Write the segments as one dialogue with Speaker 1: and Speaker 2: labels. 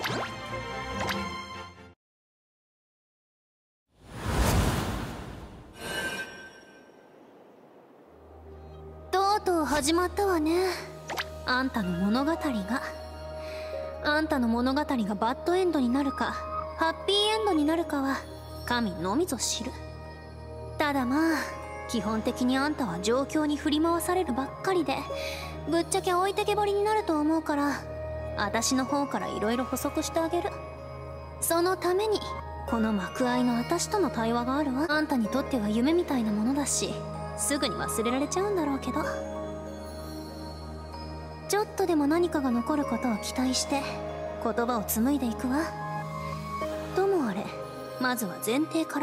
Speaker 1: とうとう始まったわね、あんたの物語が。あんたの物語がバッドエンドになるかハッピーエンドになるかは神のみぞ知る。ただまあ基本的にあんたは状況に振り回されるばっかりで、ぶっちゃけ置いてけぼりになると思うから、私の方から色々補足してあげる。そのためにこの幕間の私との対話があるわ。あんたにとっては夢みたいなものだし、すぐに忘れられちゃうんだろうけど、ちょっとでも何かが残ることを期待して言葉を紡いでいくわ。ともあれ、まずは前提から。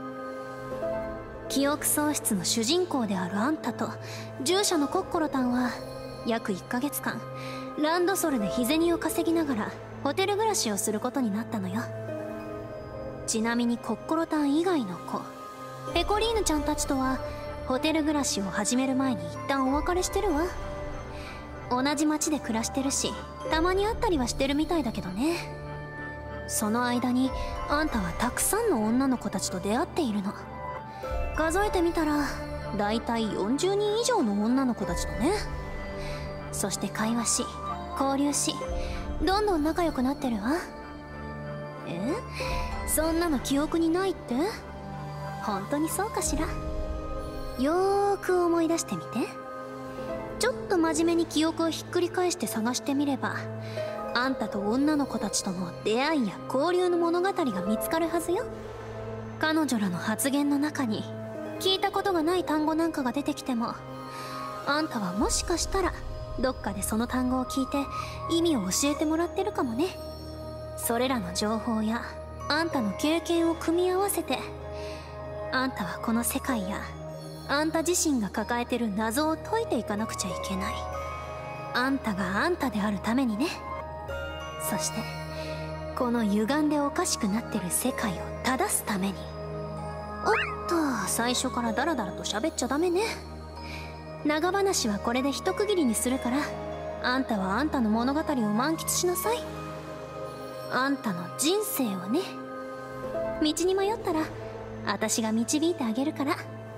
Speaker 1: 記憶喪失の主人公であるあんたと従者のコッコロタンは約1ヶ月間ランドソルで日銭を稼ぎながらホテル暮らしをすることになったのよ。ちなみにコッコロタン以外の子ペコリーヌちゃんたちとはホテル暮らしを始める前に一旦お別れしてるわ。同じ町で暮らしてるし、たまに会ったりはしてるみたいだけどね。その間にあんたはたくさんの女の子たちと出会っているの。数えてみたらだいたい40人以上の女の子たちとね。そして会話し交流し、どんどん仲良くなってるわ。そんなの記憶にないって？本当にそうかしら。よーく思い出してみて。ちょっと真面目に記憶をひっくり返して探してみれば、あんたと女の子たちとの出会いや交流の物語が見つかるはずよ。彼女らの発言の中に聞いたことがない単語なんかが出てきても、あんたはもしかしたらどっかでその単語を聞いて意味を教えてもらってるかもね。それらの情報やあんたの経験を組み合わせて、あんたはこの世界やあんた自身が抱えてる謎を解いていかなくちゃいけない。あんたがあんたであるためにね。そしてこの歪んでおかしくなってる世界を正すために。おっと、最初からダラダラと喋っちゃダメね。長話はこれで一区切りにするから、あんたはあんたの物語を満喫しなさい。あんたの人生をね。道に迷ったら私が導いてあげるから。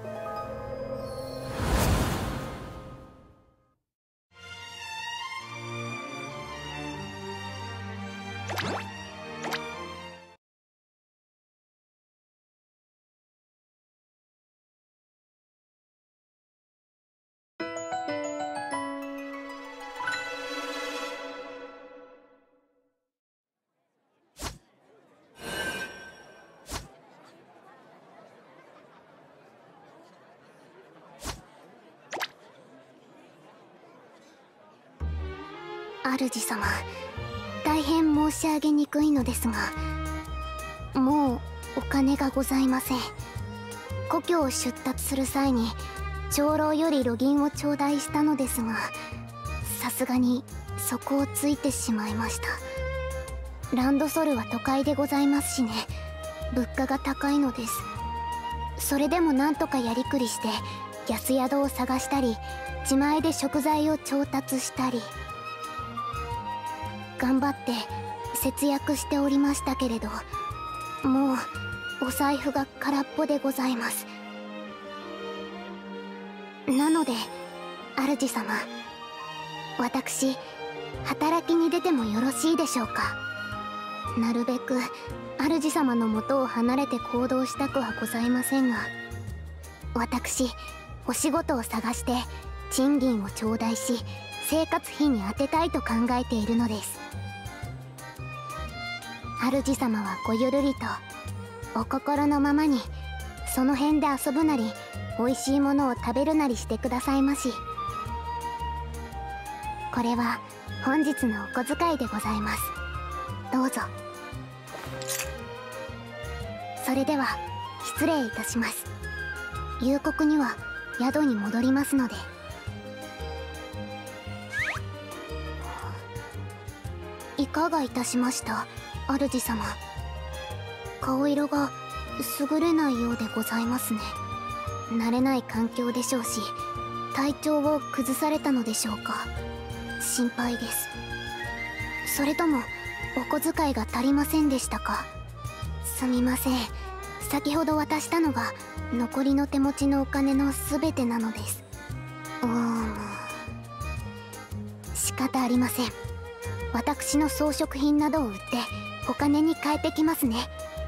Speaker 2: 主様、大変申し上げにくいのですが、もうお金がございません。故郷を出立する際に長老より路銀を頂戴したのですが、さすがに底をついてしまいました。ランドソルは都会でございますしね、物価が高いのです。それでもなんとかやりくりして安宿を探したり、自前で食材を調達したり、頑張って節約しておりましたけれど、もうお財布が空っぽでございます。なので主様、私働きに出てもよろしいでしょうか。なるべく主様のもとを離れて行動したくはございませんが、私お仕事を探して賃金を頂戴し生活費に充てたいと考えているのです。主様はごゆるりとお心のままにその辺で遊ぶなり美味しいものを食べるなりしてくださいまし。これは本日のお小遣いでございます。どうぞ。それでは失礼いたします。夕刻には宿に戻りますので。いかがいたしました、主様。顔色が優れないようでございますね。慣れない環境でしょうし、体調を崩されたのでしょうか。心配です。それともお小遣いが足りませんでしたか？すみません。先ほど渡したのが残りの手持ちのお金の全てなのです。仕方ありません。私の装飾品などを売ってお金に換えてきますね。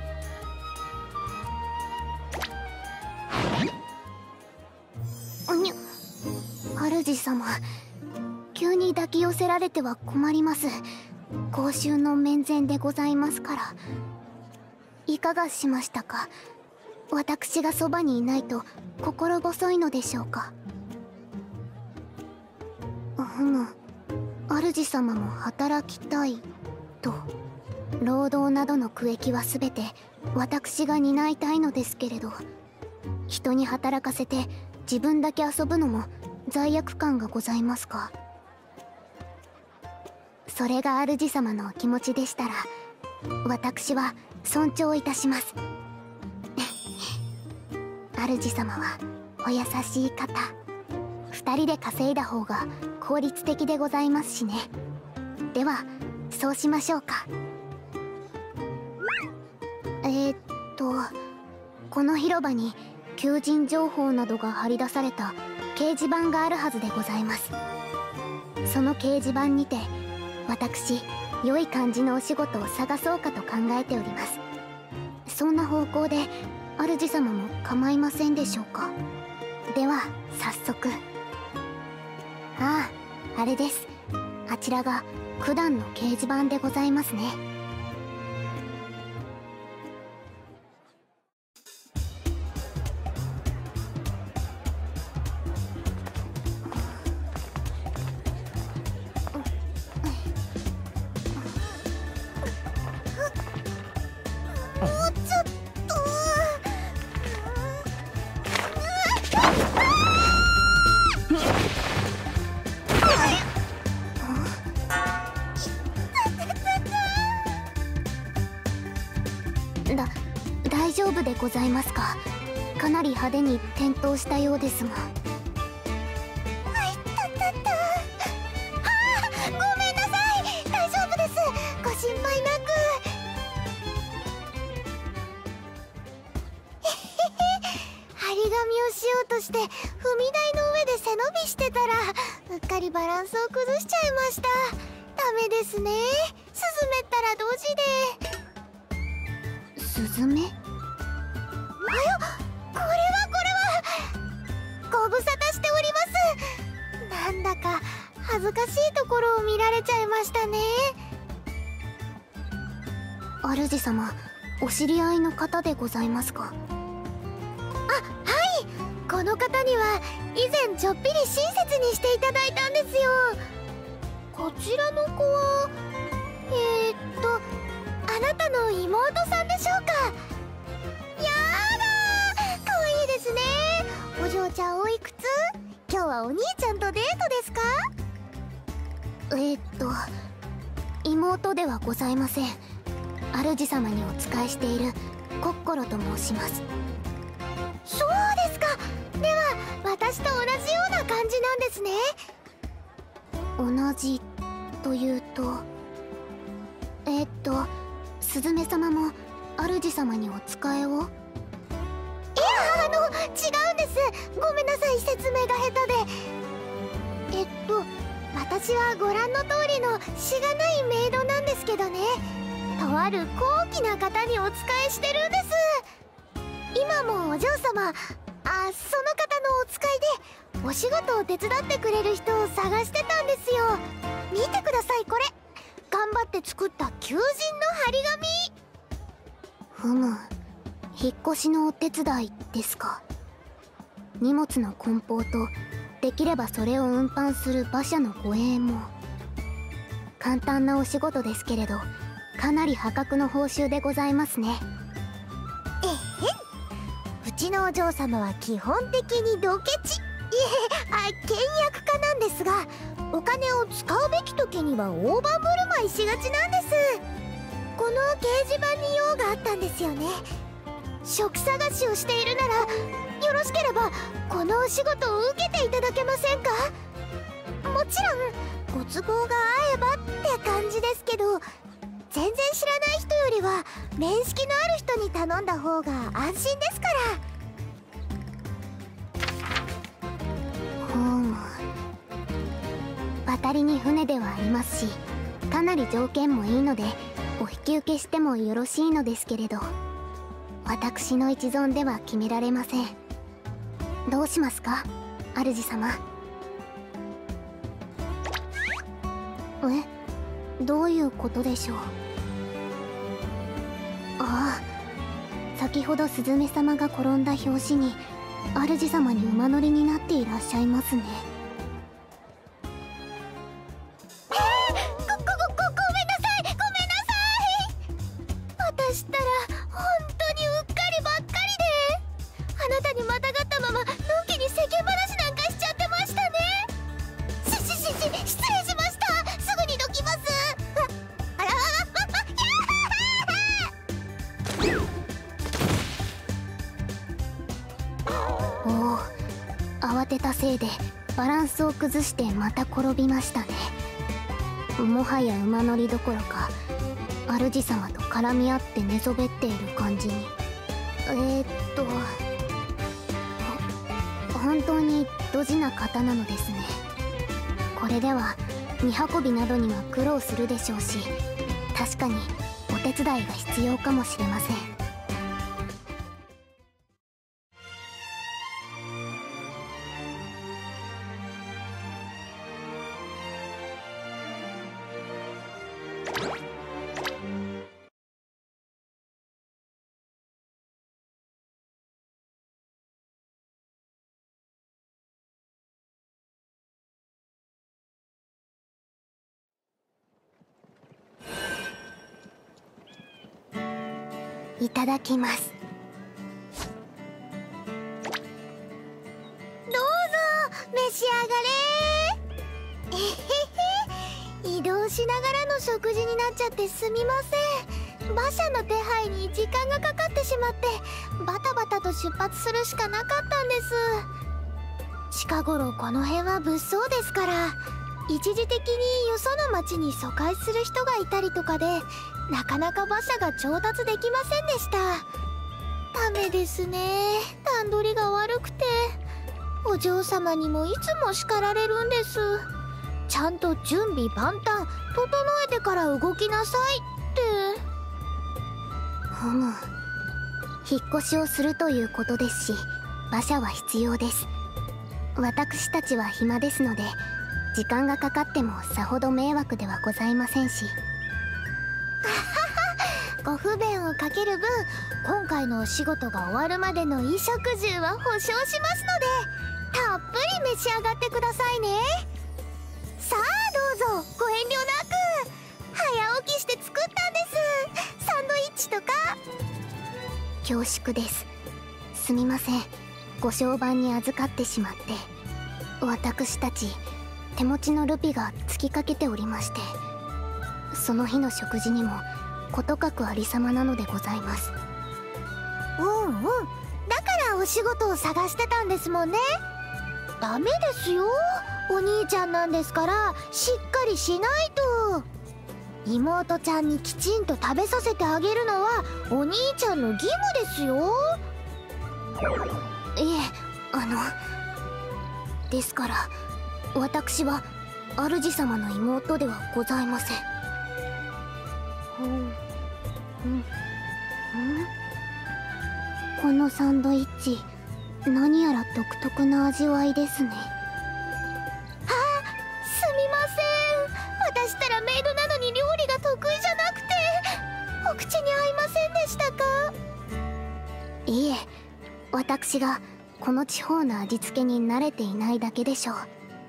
Speaker 2: 主様、急に抱き寄せられては困ります。公衆の面前でございますから。いかがしましたか？私がそばにいないと心細いのでしょうか？主様も働きたいと。労働などの区域は全て私が担いたいのですけれど、人に働かせて自分だけ遊ぶのも罪悪感がございますか？それが主様のお気持ちでしたら私は尊重いたします。主様はお優しい方。2人で稼いだ方が効率的でございますしね。ではそうしましょうか。この広場に求人情報などが貼り出された掲示板があるはずでございます。その掲示板にて私、良い感じのお仕事を探そうかと考えております。そんな方向で主様も構いませんでしょうか？では早速。あれです。あちらが九段の掲示板でございますね。大丈夫でございますか？かなり派手に転倒したようですが。ごめんなさい。大丈夫です。ご心配なく。張り紙をしようとして踏み台の上で背伸びしてたらうっかりバランスを崩しちゃいました。ダメですね。スズメったらドジで。スズメ？これはご無沙汰しております。なんだか恥ずかしいところを見られちゃいましたね。主様、お知り合いの方でございますか？はい、この方には以前ちょっぴり親切にしていただいたんですよ。こちらの子はあなたの妹さんでしょうか？やだー、かわいいですね。お嬢ちゃんおいくつ？今日はお兄ちゃんとデートですか？妹ではございません。主様にお仕えしているコッコロと申します。そうですか。では私と同じような感じなんですね。同じというとスズメ様も主様にお仕えを？いや、違うんです。ごめんなさい、説明が下手で。私はご覧の通りのしがないメイドなんですけどね。とある高貴な方にお仕えしてるんです。今もお嬢様、その方のお使いでお仕事を手伝ってくれる人を探してたんですよ。見てください、これ。頑張って作った求人の張り紙。引っ越しのお手伝いですか？荷物の梱包とできればそれを運搬する馬車の護衛も。簡単なお仕事ですけれどかなり破格の報酬でございますね。うちのお嬢様は基本的にドケチ、倹約家なんですが、お金を使うべき時には大盤振る舞いしがちなんです。この掲示板に用があったんですよね。職探しをしているならよろしければこのお仕事を受けていただけませんか？もちろんご都合が合えばって感じですけど、全知らない人よりは面識のある人に頼んだ方が安心ですから。渡りに船ではありますし、かなり条件もいいのでお引き受けしてもよろしいのですけれど、私の一存では決められません。どうしますか、主様。どういうことでしょう。ああ、先ほどスズメ様が転んだ拍子に主様に馬乗りになっていらっしゃいますね。ごめんなさい、ごめんなさい。私ったら本当にうっかりばっかりで、あなたにまたがったままのんきに世間話なんかしちゃってましたね。失礼しました。すぐにどきます。あらおお、慌てたせいでバランスを崩してまた転びましたね。もはや馬乗りどころか主様と絡み合って寝そべっている感じに。本当にドジな方なのですね。これでは荷運びなどには苦労するでしょうし、確かにお手伝いが必要かもしれません。いただきます。どうぞ召し上がれ。移動しながらの食事になっちゃってすみません。馬車の手配に時間がかかってしまってバタバタと出発するしかなかったんです。近頃この辺は物騒ですから、一時的によその町に疎開する人がいたりとかで、なかなか馬車が調達できませんでした。ダメですね、段取りが悪くて。お嬢様にもいつも叱られるんです。ちゃんと準備万端整えてから動きなさいって。引っ越しをするということですし、馬車は必要です。私たちは暇ですので、時間がかかってもさほど迷惑ではございませんし。ご不便をかける分、今回のお仕事が終わるまでの衣食住は保証しますので、たっぷり召し上がってくださいね。さあどうぞご遠慮なく。早起きして作ったんです。サンドイッチとか。恐縮です。すみません、ご商売に預かってしまって。私たち手持ちのルピが尽きかけておりまして、その日の食事にもことかくありさまなのでございます。だからお仕事を探してたんですもんね。ダメですよ、お兄ちゃんなんですからしっかりしないと。妹ちゃんにきちんと食べさせてあげるのはお兄ちゃんの義務ですよ。いえ、ですから私は主様の妹ではございません。このサンドイッチ、何やら独特な味わいですね。すみません、私ったらメイドなのに料理が得意じゃなくてお口に合いませんでしたか。いえ、私がこの地方の味付けに慣れていないだけでしょう。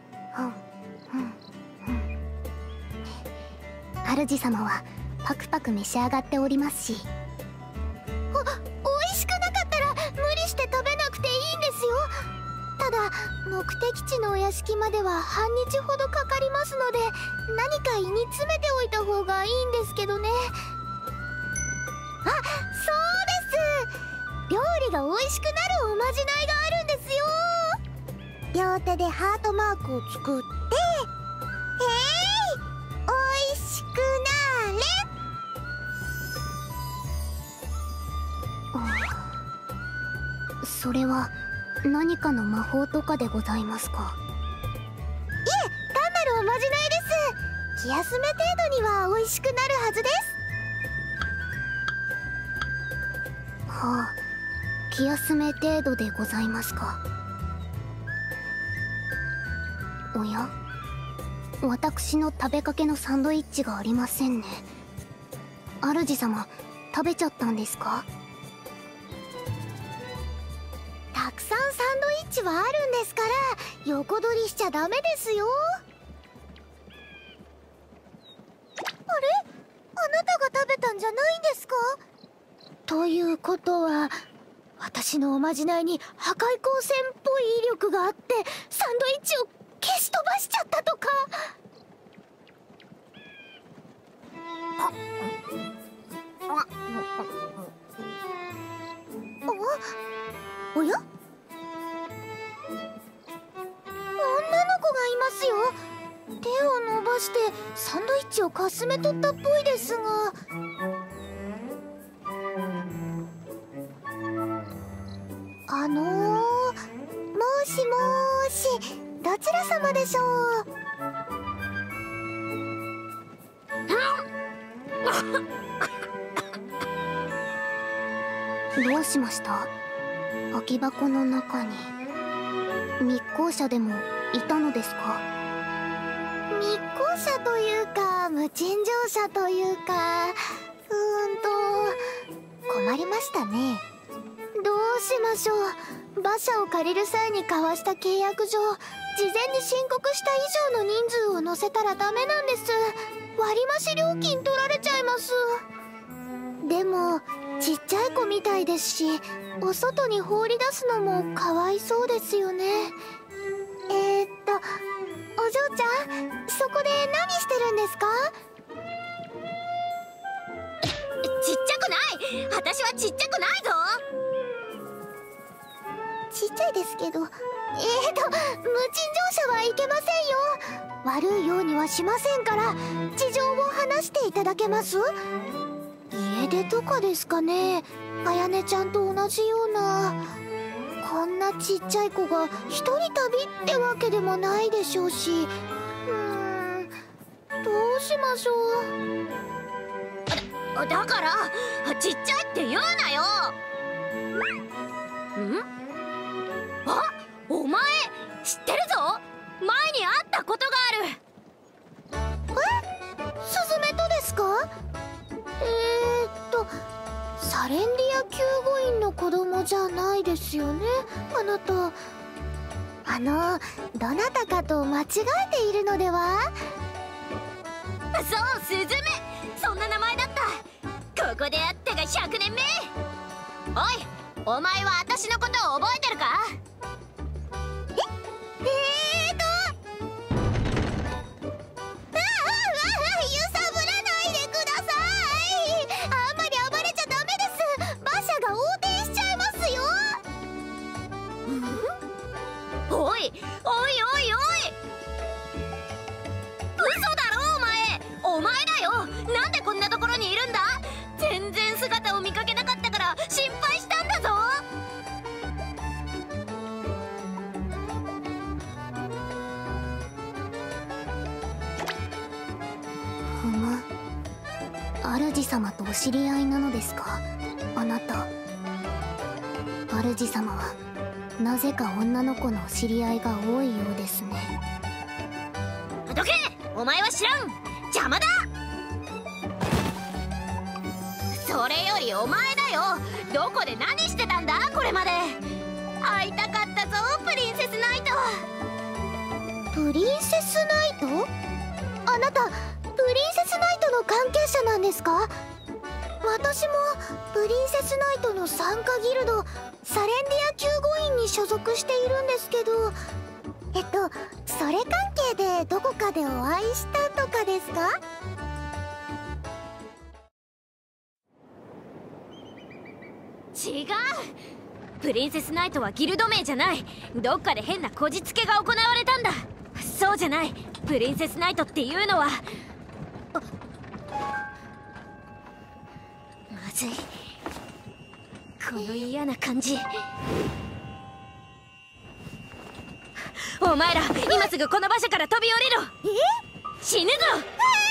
Speaker 2: 主様はパクパク召し上がっておりますし。美味しくなかったら無理して食べなくていいんですよ。ただ目的地のお屋敷までは半日ほどかかりますので、何か胃に詰めておいた方がいいんですけどね。そうです、料理が美味しくなるおまじないがあるんですよ。両手でハートマークを作って、美味しくなれ。 それは何かの魔法とかでございますか？
Speaker 3: いえ、単なるおまじないです。気休め程度には美味しくなるはずです。
Speaker 2: はあ、気休め程度でございますか。おや、私の食べかけのサンドイッチがありませんね。主様、食べちゃったんですか？
Speaker 3: たくさんサンドイッチはあるんですから、横取りしちゃダメですよ。あれ？あなたが食べたんじゃないんですか？ということは、私のおまじないに破壊光線っぽい威力があってサンドイッチを消し飛ばしちゃったとか。おや？女の子がいますよ。手を伸ばしてサンドイッチをかすめ取ったっぽいですが。もしもーし、どちら様でしょう？
Speaker 2: どうしました？空き箱の中に密航者でもいたのですか？
Speaker 3: 密航者というか無賃乗車というか、困りましたね。どうしましょう。馬車を借りる際に交わした契約上、事前に申告した以上の人数を乗せたらダメなんです。割増料金取られちゃいます。でもちっちゃい子みたいですし、お外に放り出すのもかわいそうですよね。お嬢ちゃん、そこで何してるんですか？
Speaker 1: ちっちゃくない！私はちっちゃくないぞ！
Speaker 3: ちっちゃいですけど、無賃乗車はいけませんよ。悪いようにはしませんから、事情を話していただけます？家出とかですかね。あやねちゃんと同じような。こんなちっちゃい子が一人旅ってわけでもないでしょうし、どうしましょう。
Speaker 1: だからちっちゃいって言うなよ。あ、お前知ってるぞ。前に会ったことが
Speaker 3: ある。スズメとですか？サレンリア救護員の子供じゃないですよね、あなた。どなたかと間違えているのでは？
Speaker 1: そう、スズメ。そんな名前だった。ここで会ったが100年目。おい、お前は私のことを覚えてるか？
Speaker 3: 揺さぶらないでください。あんまり暴れちゃダメです。馬車が横転しちゃいますよ。
Speaker 1: おいおいおいおい！嘘だろお前だよ。なんでこんなところにいるんだ？全然姿を見かけなかったから心配したんだぞ。
Speaker 2: ふむ、主様とお知り合いなのですか、あなた。主様はなぜか女の子のお知り合いが多いようですね。
Speaker 1: どけ！お前は知らん！邪魔だ！それよりお前だよ。どこで何してたんだこれまで。会いたかったぞ、プリンセスナイト。
Speaker 3: プリンセスナイト？あなたプリンセスナイトの関係者なんですか？私もプリンセスナイトの参加ギルドサレンディア救護員に所属しているんですけど、それ関係でどこかでお会いしたとかですか？
Speaker 1: 違う。プリンセスナイトはギルド名じゃない。どっかで変なこじつけが行われたんだ。そうじゃない。プリンセスナイトっていうのはまずい。この嫌な感じ。 お前ら今すぐこの場所から飛び降りろ。死ぬぞ。